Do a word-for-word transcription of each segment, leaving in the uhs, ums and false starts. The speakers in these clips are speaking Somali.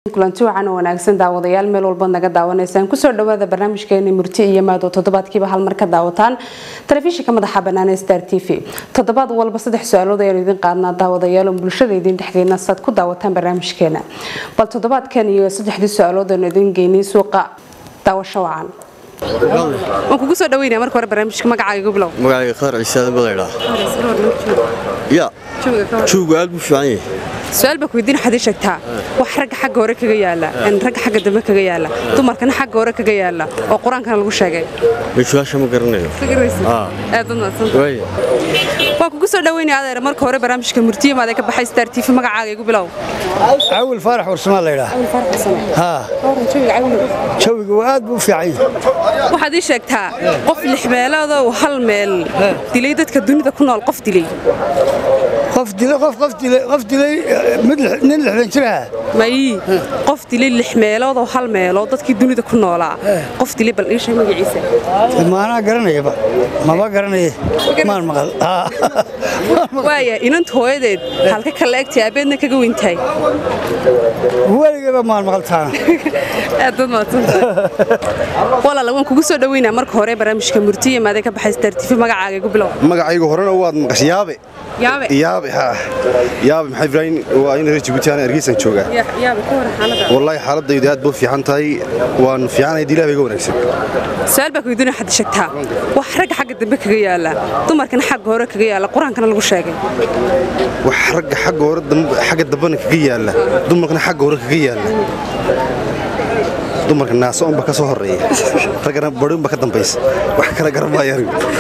kulanti wacan wanaagsan daawadayaal meel walba naga daawanaysaan ku soo dhawaada barnaamijkeena murti iyo maado toddobaadkiiba hal mar ka daawataan telefishinka madaxa bannaan ee Star T V toddobaad walba saddex su'aalood ayaan idin qaadnaa daawadayaal oo bulshada idin dhexgeena sad ku daawataan barnaamijkeena bal toddobaadkan iyo saddexdii su'aalood oo idin geynay suuqa daawasho wacan waan kugu soo dhaweynaa marka hore barnaamijka magacaaga bilow magacaaga Khadar Ciise Badayda ya jooga aad u fiican yahay su'aal ba ku weydiin xadii sheegtaa wax rag xagga hore kaga yaala in rag xagga dambe kaga yaala dumarkana xagga hore kaga yaala oo quraankana lagu sheegay meeshaasha ma garanayo ah aad u naadsan way waa kugu soo dhaweynaa adeer marka hore barnaamijka murtiye maad ka baxay Star T V magacaaga igu bilow عاول فرح ورسمه الله يراه ها جوي aad buu fiican waxaad ii sheegtaa qof lix meelood oo hal meel dilay dadka dunida ku nool qof dilay qof dilay qof qof dilay qof dilay mid nin lixdan jira may qof dilay lix meelood oo hal meel oo dadkii dunida ku noolaa qof dilay bal ii sheeg magaciisa maana garanayba ma ba garanay maan maqal waaya inanta hooyadeed halka kala egtay abeedna kaga wintay weligeeba maan maqaltaan aad u maadsantahay walaal waan kugu soo dhaweynaa marka hore barnaamijka murtiye maad ka baxay Star T V magacaaga igu bilow magacayga horena waad maqashiyaabe yaabe yaabe ha yaabe maxay Ibrahim waa in Djibouti aan ergeysan jooga yaabe ka hor xaaladda wallahi xaaladaydu aad buu fiican tahay waan fiicanay dilaahay iga wanaagsan su'aal baa ku weydiin xad sheegtaa wax rag xagga dambe kaga yaala dumarkana xagga hore kaga yaala quraankana lagu sheegay wax rag xagga hore dambe xagga dambana kaga yaala dumarkana xagga hore kaga yaala dumarka naas oo ka soo horeeyay ragana badin ba ka dambeeyay wax kala garmaayay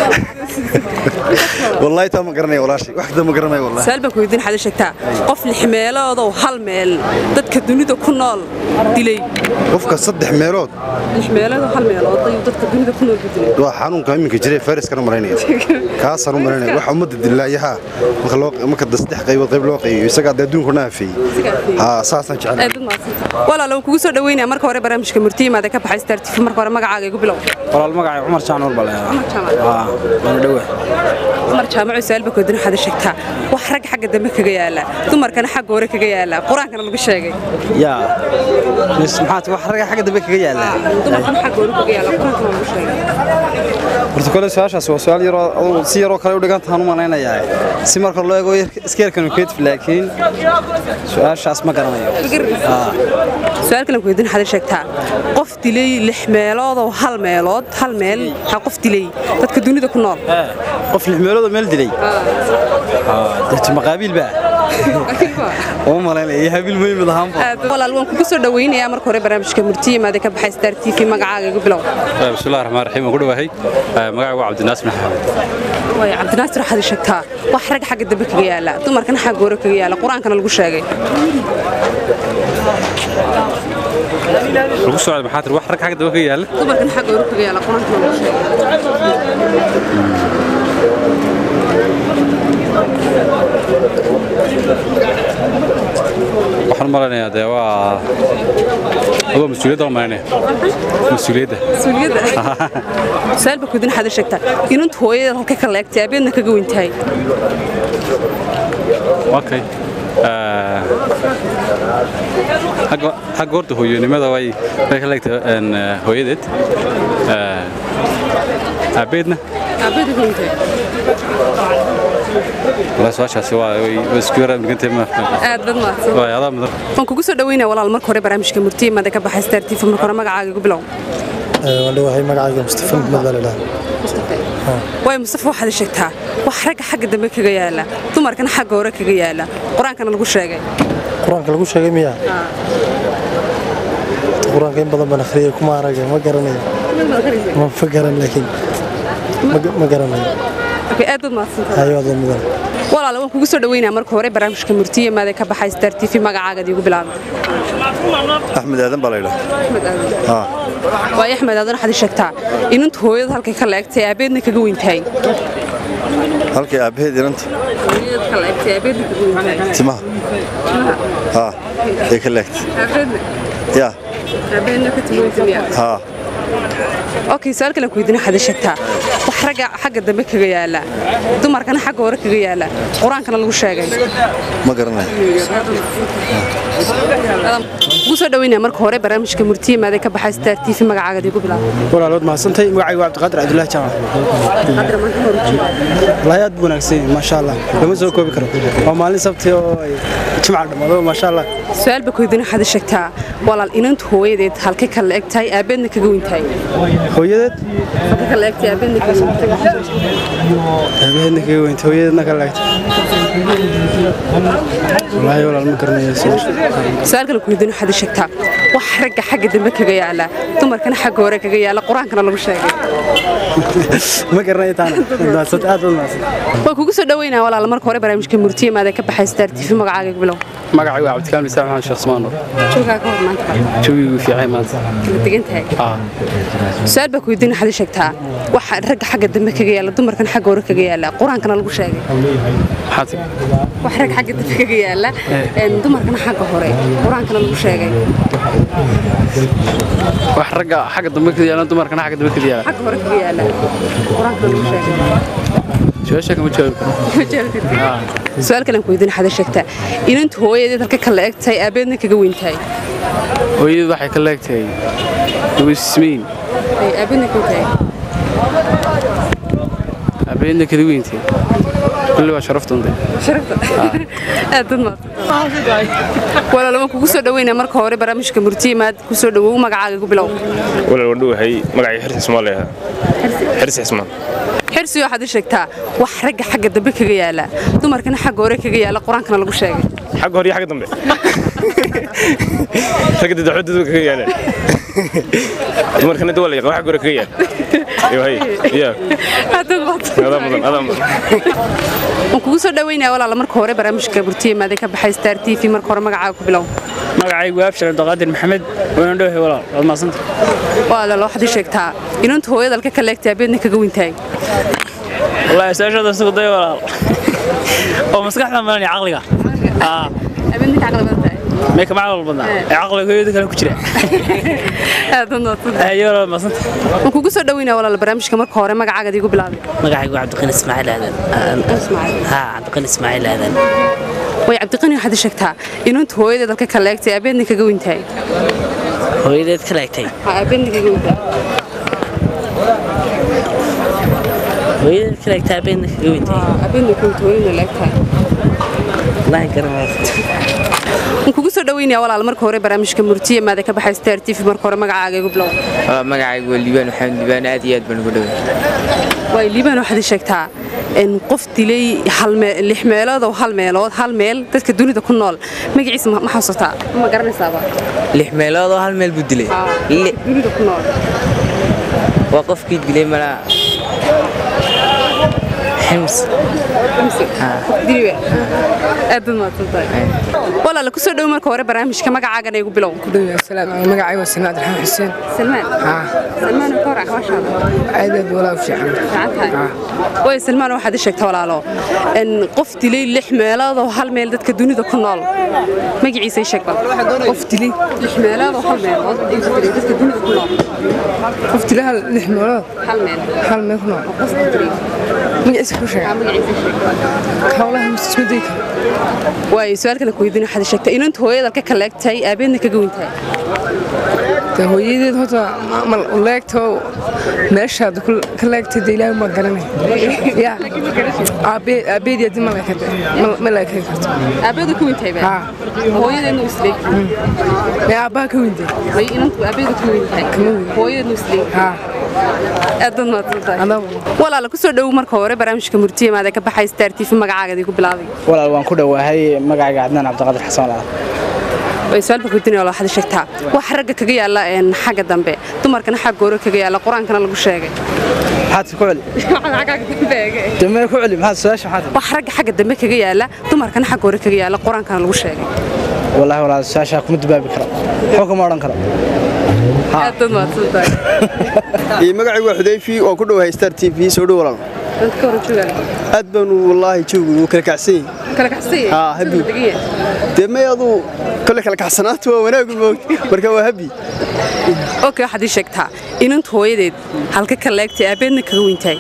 wallahi taa ma garanay walaashi wax dama garanay wallahi salba ku weydiin xad sheegtaa qof lix meelood oo hal meel dadka dunida ku nool dilay qofka saddex meelood lix meelood oo hal meel oo dadka dunida ku nool dilay waa xanuunka iminka jiray fayras kana mareynaya kaas aan u mareynay wax umada dilaayaha marka loo marka saddex qaybood qayb loo qaybiyo isaga adduunka naafay ha saasan jecel walaal waan kugu soo dhaweynaa marka hore barnaamijka murtiye maad ka baxay Star T V marka hore magacaaga igu bilow walaal magacaaga Umar Jaanuur baleeyaa ha waan dhawe Umar Jaamuc salba ku weydiin xad sheegtaa wax rag xagga dambe kaga yaala dumarkana xagga hore kaga yaala quraankana lagu sheegay ya mis maxaad wax rag xagga dambe kaga yaala dumarkana xagga hore kaga yaala quraankana lagu sheegay horta kale su'aashaas waa su'aal yar oo si yar oo kale u dhigan tahay u malaynayaa si marka loo eego iskeerkan keed laakiin su'aashaas ma garanayo su'aal kale ku weydiin xad sheegtaa qof dilay lix meelood oo hal meelood hal meel ha qof dilay dadka dunida ku nool qof lix meelood meel dilay ah dadka maqaabil ba oo malaynayaa habil muhiim ah walaal waan kugu soo dhaweynayaa marka hore barnaamijka murtiye maad ka baxay Star T V magacaaga igu bilow bismillaahir rahmaanir rahiim ugu dhawahay magacaaga waa Cabdinaasir Maxamed way Cabdinaasir xad sheegtaa wax rag xagga dambe kaga yaala dumarkana xagga hore kaga yaala quraankana lagu sheegay lagu soo maxaad wax rag xagga dambe kaga yaala dumarkana xagga hore kaga yaala quraankana lagu sheegay waxaan maleynayaa de waa oo mas'uuliyadda maanay mas'uuliyadda mas'uuliyadda salba ku din xad sheegtaa inuu hooyada halka ka leegtay abeedna kaga wintay okay ah hago hago horta hooyanimada way ka leegtay in hooyadeed ah abeedna abeedna wintay la soo shaasi waa isku yara migantay ma aad bad ma waa yada madar waan kugu soo dhaweynaa walaal marka hore barnaamijka murtiye maad ka baxay Star T V marka hore magacaaga igu bilow ee walaal waxay magacaaga Mustafa Madalada way Mustafa waxaad sheegtaa wax rag xagga dambe kaga yaala dumarkana xagga hore kaga yaala quraankana lagu sheegay quraanka lagu sheegay miya quraanka in badan baan akhriyay kuma aragay ma garanayo ma fakaran laakiin ma garanayo okay aad ma santahay ayo aad mudan walaal waan kugu soo dhaweynaa marka hore barnaamijka murtiye maad ka baxay Star T V magacaaga igu bilaab Ahmed Aadan Balayla Ahmed Aadan ha waa Ahmed Aadan xad sheegtaa inuu hooyada halka ka leegtay abeedna kaga wintay halka abeed inanta hooyada ka leegtay abeedna kaga wintay timaha ha ee ka leegtay abeedna ya abeedna ka timay ha okay su'aal kale ku weydiin xad sheegtaa wax rag xagga dambe kaga yaala dumarkana xagga hore kaga yaala quraankana lagu sheegay ma garanayo ugu soo dhaweynaa marka hore barnaamijka murtiye maada ka baxay Star T V magacaaga digu bilaab walaalood ma santay magacaygu Cabdiqaadir Cabdullaahi Jaamac hadda maanta hor jooga wallahi aad buu wanaagsan ma sha Allah lama soo koobi karo waa maalin sabti oo jimca dhamaado ma sha Allah su'aal ba ku idin xad sheegtaa walaal inantu hooyadeed halka kala egtahay aabeedna kaga weyntahay hooyadeed halka kala egtahay aabeedna kaga weyntahay aabeedna kaga weyntahay hooyadeedna kala egtahay wallahi walaal ma garanayo su'aal kale ku idin xad sheegtaa wax ragga xagga dambe kaga yaala dumarkana xagga hore kaga yaala quraankana lagu sheegay ma garanayo taana naasad aad u naasad waa kugu soo dhaweynaa walaal marka hore barnaamijka murtiye maada ka baxay Star T V magacaaga bilow magacaygu Cabdikaamil Saam Maxamed Sheekh Usmaan joogaa ka hor maanta joogigu fiican maanta degantahay ah su'aal ba ku idin xad sheegtaa wax ragga xagga dambe kaga yaala dumarkana xagga hore kaga yaala quraankana lagu sheegay xaati wax rag xagga dambe kaga yaala ee dumarkana xagga hore quraankana lagu sheegay wax ragga xagga dambe kaga yaala dumarkana xagga dambe kaga yaala xagga hore kaga yaala quraankana lagu sheegay su'aasha kama jawaab su'aal kale ku idin xad sheegtaa inantu hooyadeed halka kala egtahay aabeedna kaga weyntahay hooyadeed waxay kala egtahay wismiin ay aabeedna kaga weyntahay aabeedna kaga weyntahay kulli waa sharaftunta sharafta aad ma wala lama kugu soo dhaweynaa marka hore barnaamijka murtiye maad ku soo dhawow magacaaga ku bilow wala wadhuwahay magacay xirsi Soomaaliya xirsi Ismaan xirsi waxaad sheegtaa wax ragga xagga dambe kaga yaala dumarkana xagga hore kaga yaala quraankana lagu sheegay xagga hore iyo xagga dambe xagga dadxoodu kaga yaala dumarkana dawal yaqaan xagga hore kaga yaala iyo hay iyo hada hada mudan hada mudan aan kugu soo dhaweynaa walaal marka hore barnaamijka murtiye maada ka baxay Star T V marka hore magacaaga ku bilow magacaygu Abshir Abdiqaadir Maxamed waan dhawahay walaal wad ma santa walaal waxaad sheegtaa inantu hooyada halka kala egtahay aabeedna kaga weyntahay wallahi saashada soo day walaal oo maskaxda maani aqliga ah aabeedna kaga weyntahay ma ka macluul badan aqliga hooyada kale ku jira aad u noqon ayo ma santa aan kugu soo dhaweynaa walaal barnaamijka marka hore magacaaga digu bilaabay magacaygu Cabdiqani Ismaaciil Aadan Ismaaciil ha Cabdiqani Ismaaciil Aadan way Cabdiqani waxaad sheegtaa inantu hooyadeed halka kala egtahay aabeedna kaga weyntahay hooyadeed kala egtahay aabeedna kaga weyntahay hooyadeed kala egtahay aabeedna kaga weyntahay aabeedna kaga weyntahay wallahi garanayo aan kugu soo dhaweynaa walaal marka hore barnaamijka murtiye maada ka baxay Star T V marka hore magacaaga igu bilow magacaygu waa Liibaan Maxamed Liibaan aad iyo aad baan ugu dhawahay way Liibaan waxaad sheegtaa in qof dilay hal meel lix meelood oo hal meelood hal meel dadka dunida ku nool magaciisa ma xasuusta ma garanaysaaba lix meelood oo hal meel buu dilay dunida ku nool waa qofkii dilay mala حمص حمص ديبه aad ma tantay walaal ku soo dhaw marka hore barnaamijka magacaaga igu bilow ku dhaw asalaam magacayga waa Salmaan Abdulrahmaan Xuseen Salmaan ha Salmaan ka hor ma sha Allah aad aad walaal fiican way Salmaan waxaad sheegtay walaalo in qof dilay lix meelood oo hal meel dadka dunida ku nool magaciisa sheeg bal qof dilay lix meelood oo hal meelood dadka dunida ku nool qof dilay lix meelood hal meel hal meel ku nool qof dilay magaciisa ku sheeg magaciisa sheeg hawlaha musmadayka way su'aal kale ku weydiin waxa sheegtay inantu hooyada ka kaleegtay aabeedna kaga weyntahay ta hooyadeed hota mal leegto meeshaad ku kaleegtay ilaahay ma garanay ya aabe aabeedii ma leekatay ma leekay karto aabeedu ku weyntahay ba hooyadeedna isleeg ya aabaa ka weyntahay way inantu aabeedu ku weyntahay hooyadeedna isleeg ha adan ma tantay walaal ku soo dhaw marka hore barnaamijka murtiye maada ka baxay Star T V magacaaga ku bilaabay walaal waan ku dhawahay magacayga Adnaan Cabdiqaadir Xasan Laad way su'aal ku weydiinay walaal waxa sheegtaa wax ragga kaga yaala in xagga dambe dumarkana xagga hore kaga yaala quraankana lagu sheegay maxaad ku celi xagga dambe dambe ku celi maxaad su'aasha maxaad wax ragga xagga dambe kaga yaala dumarkana xagga hore kaga yaala quraankana lagu sheegay wallahi walaal su'aasha kuma dibaabi karo xog ma oran karo aad ma tantay ee magacaygu waa Xudayfi oo ku dhawahay Star T V soo dhaw walaal dadka hore joogan aad baan wallahi joogu kala kacsan kala kacsan ha habi demayadu kala kala kacsanaatu waa wanaag moog marka waa habi okay waxa ay sheegtaa inantu hooyadeed halka ka leegtay aabeedna kaga weyntahay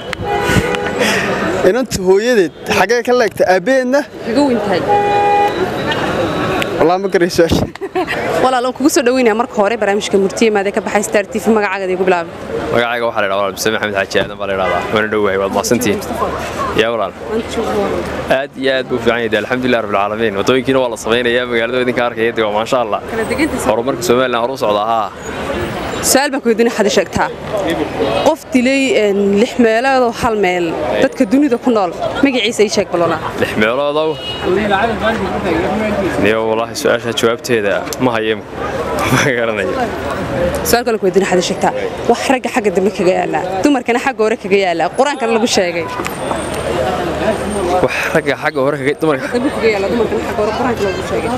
inantu hooyadeed xagee ka leegtay aabeedna kaga weyntahay والله ما قري سؤال walaalo kugu soo dhaweynaa marka hore barnaamijka murtiye maada ka baxay Star T V magacaaga igu bilaab magacayga waxa la yiraahdaa Abdi Maxamed Xaaji Aadan baa la yiraahdaa wana dhawahay waad maasantiin yaa walaal aad iyo aad buu fiican yahay alxamdulillaah rabbil caalamiin wadooyinkiina waa la sameeyaa magaalada idinka arkaya dee ma sha Allah horumarka Soomaaliland horu socdaa ha su'aal baan ku weydiin xad sheegtaa qof dilay lix meelood oo hal meel dadka dunida ku nool magaciisa ay sheeg balona lix meelood oo niyo wallahi su'aasha jawaabteeda ma hayeen ma garanayo su'aal kale ku weydiin xad sheegtaa wax ragga xagga dambe kaga yaala dumarkana xagga hore kaga yaala quraanka lagu sheegay wax ragga xagga hore kaga dumarka kaga yaala dumarkana xagga hore quraanka lagu sheegay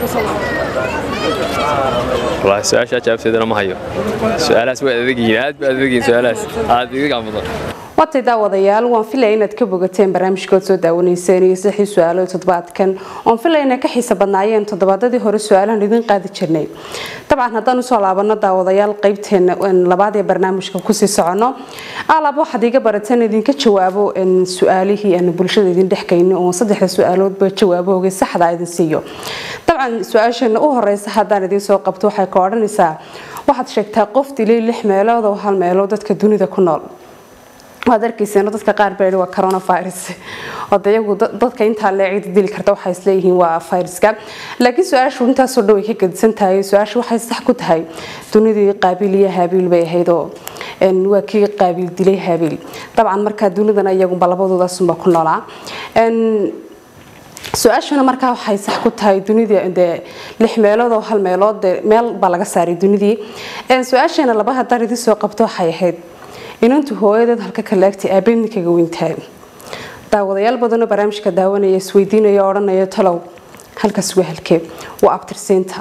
والله سؤال شاف سيدنا ما هيو سؤال اسمه ادقين aad ba adagin su'aalaas aad idiga mudan watay daawadayaal waan filay inaad ka bogateen barnaamijkood soo daawaneyseen iyo saxii su'aalo toddobaadkan aan filay inay ka xiiso badnaayeen toddobaadadii hore su'aalahan idin qaadi jirnay tabcan haddaan soo laabano daawadayaal qaybteena labaad ee barnaamijka ku sii socono alaab waxaad iga barateen idinka jawaabo in su'aalihii aan bulshada idin dhexkayno oo saddexda su'aalood ba jawaabooga saxda ah idin siiyo tabcan su'aashana u horeysa haddaan idin soo qabto waxay ka odhanaysaa waxaad sheegtaa qof dilay lix meelood oo hal meelood dadka dunida ku nool waad arkaysaa dadka qaar baa waa coronavirus oo dayagu dadka inta leecid dili karta waxa isleeyihiin waa viruska laakiin su'aashu inta soo dhaw ka gadsan tahay su'aashu waxay sax ku tahay dunidii qaabiliya haabil bay ahayd oo in waa kii qaabil dilay haabil dabcan marka dunidana iyagu balabadooda sunba ku noolaa in su'aashana marka waxay sax ku tahay dunida inta lix meelood oo hal meelood meel baa laga saaray dunidii in su'aashana laba hadar idin soo qabto waxay ahayd inantu hooyadeed halka ka laagtay aabeedna kaga weyntahay daawadayaal badan oo barnaamijka daawanaya isweydiinaya oranaya talow halkaas waa halkee waa abtirseenta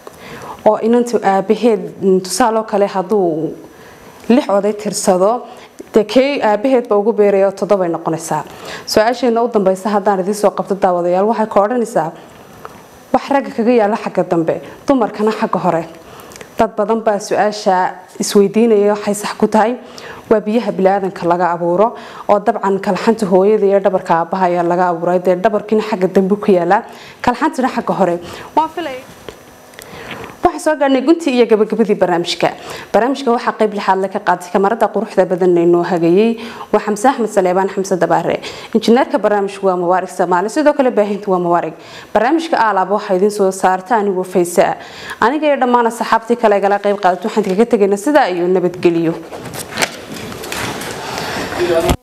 oo inantu aabaheed tusaale kale haduu lix oday tirsado dekay aabaheed ba ugu beerayo toddoba ay noqonaysaa su'aasheena u dambaysa haddaan idin soo qabto daawadayaal waxay ka odhanaysaa wax ragga kaga yaala xagga dambe dumarkana xagga hore dad badan baa su'aasha isweydiinaya waxay sax ku tahay waa biyaha bilaadanka laga abuuro oo dabcan kalxanta hooyada iyo dhabarka aabaha ayaa laga abuuray dee dhabarkiina xagga dambe ku yaala kalxantana xagga hore waan filay waxa soo gaarnay gunti iyo gabagabadii barnaamijka barnaamijka waxa qayb lixaad la ka qaaday kamarada quruxda badan ee noo hagayay waa Xamse Axmed Saleebaan Xamse Dabaare injineerka barnaamijku waa Mubaarak Soomaali sidoo kale baahintu waa Mubaarak barnaamijka aalaab waxa idin soo saarta anigu Faysa aniga iyo dhammaan asxaabtii kale gala qayb qaadato waxaan kaga tagaynaa sida ay nabadgeliyo